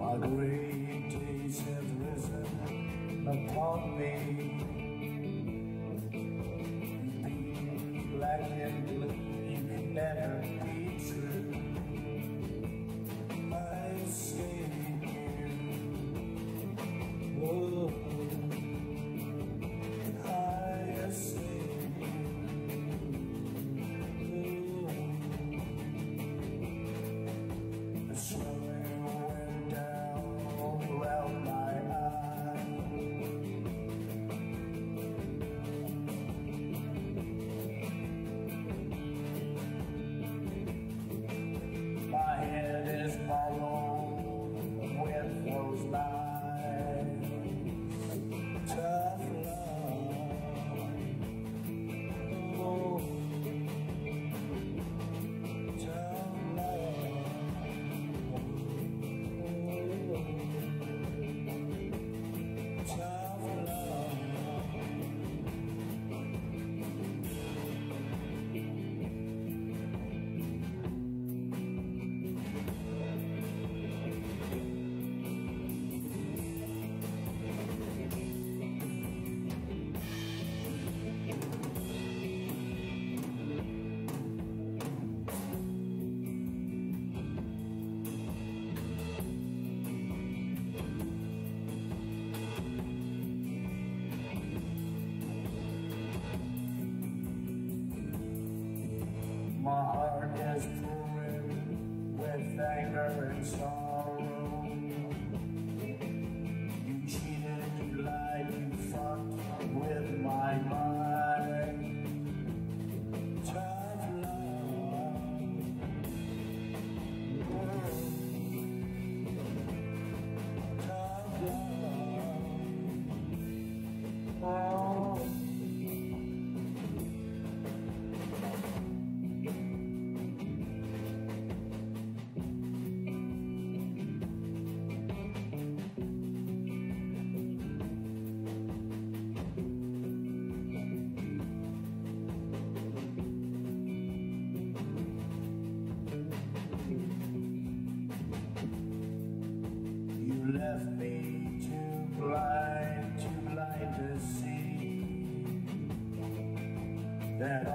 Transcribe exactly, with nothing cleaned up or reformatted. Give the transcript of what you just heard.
My great days have risen upon me. Be black and blue, you can never be true. I escape you. Oh, I escape you. Oh, the swelling went down around my eye. My head is balled with those lies. Tough love, oh, tough love, oh, tough love. My heart is pouring with anger and sorrow. You cheated, you lied, you fucked with my mind. Tough love, oh, tough love, oh. You left me too blind, too blind to see that